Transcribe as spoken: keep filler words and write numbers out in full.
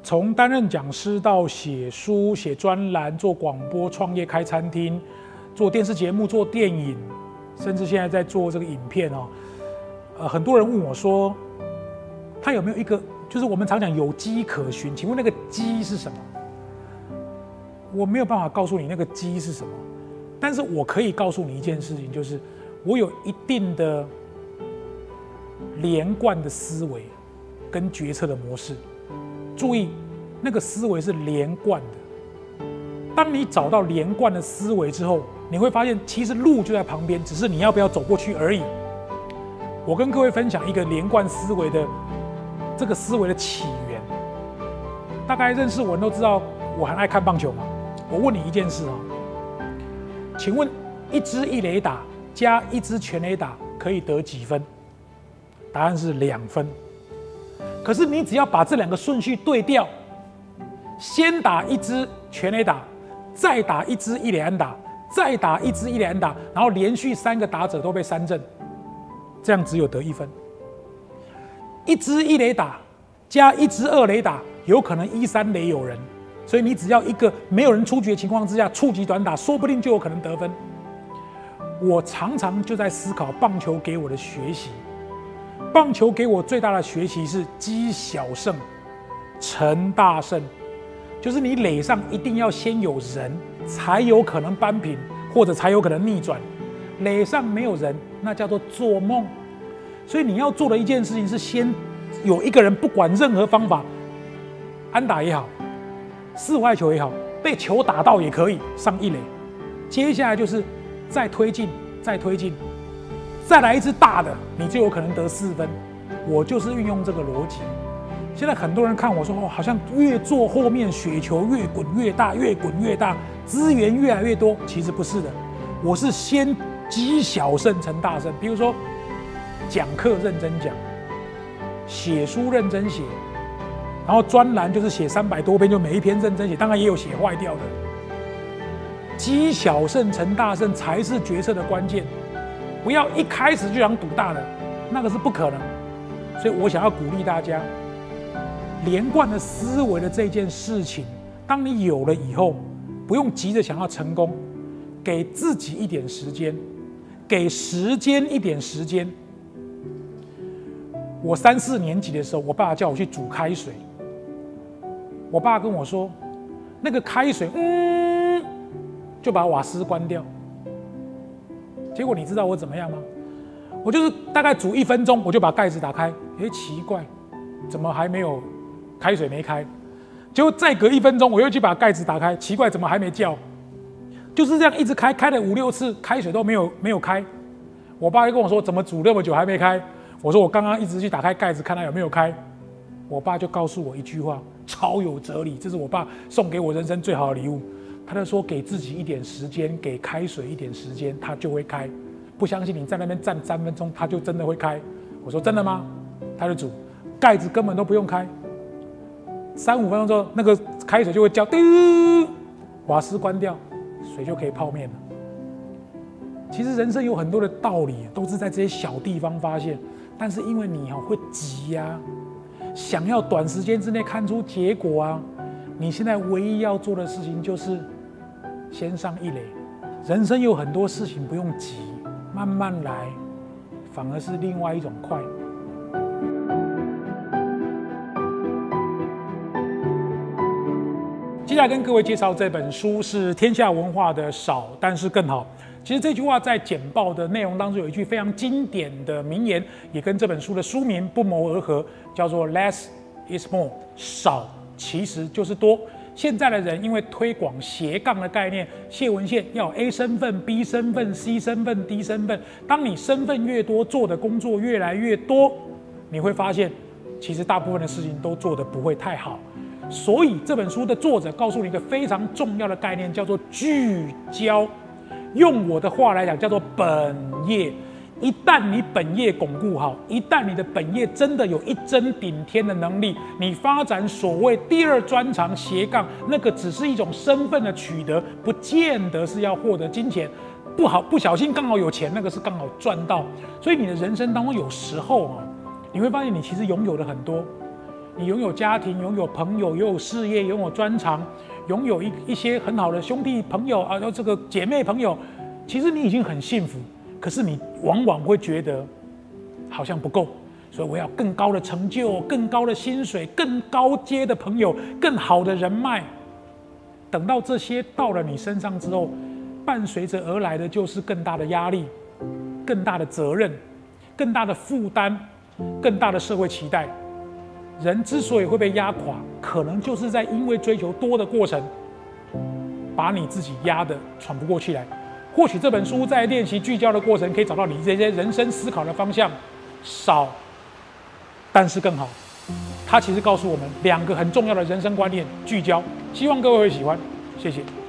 从担任讲师到写书、写专栏、做广播、创业、开餐厅、做电视节目、做电影，甚至现在在做这个影片哦。呃，很多人问我说，他有没有一个，就是我们常讲有迹可循，请问那个迹是什么？我没有办法告诉你那个迹是什么，但是我可以告诉你一件事情，就是我有一定的连贯的思维跟决策的模式。注意，那个思维是连贯的。当你找到连贯的思维之后，你会发现其实路就在旁边，只是你要不要走过去而已。我跟各位分享一个连贯思维的这个思维的起源。大概认识我人都知道，我很爱看棒球嘛。我问你一件事啊，请问一支一垒打加一支全垒打可以得几分？答案是两分。可是你只要把这两个顺序对调，先打一支全垒打，再打一支一垒安打，再打一支一垒安打，然后连续三个打者都被三振，这样只有得一分。一支一垒打加一支二垒打，有可能一三垒有人，所以你只要一个没有人出局的情况之下，触及短打，说不定就有可能得分。我常常就在思考棒球给我的学习。棒球给我最大的学习是积小胜，成大胜，就是你垒上一定要先有人，才有可能扳平，或者才有可能逆转。垒上没有人，那叫做做梦。所以你要做的一件事情是先有一个人，不管任何方法，安打也好，四坏球也好，被球打到也可以上一垒。接下来就是再推进，再推进。再来一支大的，你就有可能得四分。我就是运用这个逻辑。现在很多人看我说，哦，好像越做后面雪球越滚越大，越滚越大，资源越来越多。其实不是的，我是先积小胜成大胜。比如说，讲课认真讲，写书认真写，然后专栏就是写三百多篇，就每一篇认真写，当然也有写坏掉的。积小胜成大胜才是决策的关键。不要一开始就想赌大的，那个是不可能。所以我想要鼓励大家，连贯的思维的这件事情，当你有了以后，不用急着想要成功，给自己一点时间，给时间一点时间。我三四年级的时候，我爸叫我去煮开水，我爸跟我说，那个开水，嗯，就把瓦斯关掉。结果你知道我怎么样吗？我就是大概煮一分钟，我就把盖子打开。哎，奇怪，怎么还没有开水没开？结果再隔一分钟，我又去把盖子打开，奇怪，怎么还没叫？就是这样一直开，开了五六次，开水都没有没有开。我爸就跟我说，怎么煮那么久还没开？我说我刚刚一直去打开盖子，看它有没有开。我爸就告诉我一句话，超有哲理，这是我爸送给我人生最好的礼物。他就说，给自己一点时间，给开水一点时间，它就会开。不相信你在那边站三分钟，它就真的会开。我说真的吗？他就煮，盖子根本都不用开，三五分钟之后，那个开水就会叫，叮，瓦斯关掉，水就可以泡面了。其实人生有很多的道理，都是在这些小地方发现。但是因为你哦会急呀、啊，想要短时间之内看出结果啊，你现在唯一要做的事情就是先上一垒。人生有很多事情不用急，慢慢来，反而是另外一种快。接下来跟各位介绍这本书是天下文化的《少但是更好》。其实这句话在简报的内容当中有一句非常经典的名言，也跟这本书的书名不谋而合，叫做 "Less is more"， 少其实就是多。现在的人因为推广斜杠的概念，谢文宪要 A 身份、B 身份、C 身份、D 身份。当你身份越多，做的工作越来越多，你会发现，其实大部分的事情都做得不会太好。所以这本书的作者告诉你一个非常重要的概念，叫做聚焦。用我的话来讲，叫做本业。一旦你本业巩固好，一旦你的本业真的有一针顶天的能力，你发展所谓第二专长斜杠，那个只是一种身份的取得，不见得是要获得金钱。不好不小心刚好有钱，那个是刚好赚到。所以你的人生当中有时候啊，你会发现你其实拥有的很多， 你拥有家庭，拥有朋友，拥有事业，拥有专长，拥有一一些很好的兄弟朋友啊，这个姐妹朋友，其实你已经很幸福。可是你往往会觉得好像不够，所以我要更高的成就、更高的薪水、更高阶的朋友、更好的人脉。等到这些到了你身上之后，伴随着而来的就是更大的压力、更大的责任、更大的负担、更大的社会期待。人之所以会被压垮，可能就是在因为追求多的过程，把你自己压得喘不过气来。或许这本书在练习聚焦的过程，可以找到你这些人生思考的方向。少，但是更好。它其实告诉我们两个很重要的人生观念：聚焦。希望各位会喜欢，谢谢。